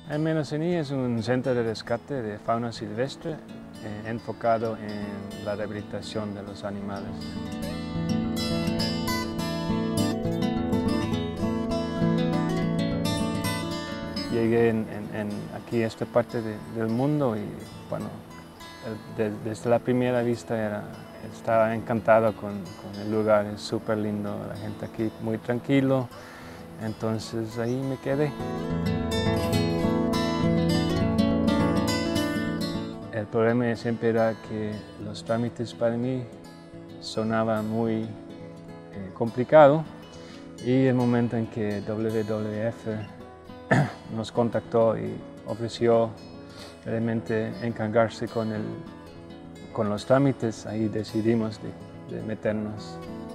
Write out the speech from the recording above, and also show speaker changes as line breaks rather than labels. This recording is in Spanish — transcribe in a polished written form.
El Menocinní es un centro de rescate de fauna silvestre enfocado en la rehabilitación de los animales. Llegué aquí a esta parte del mundo y bueno, desde la primera vista estaba encantado con el lugar, es súper lindo, la gente aquí muy tranquilo, entonces ahí me quedé. El problema siempre era que los trámites para mí sonaban muy complicado y el momento en que WWF nos contactó y ofreció realmente encargarse con los trámites, ahí decidimos de meternos.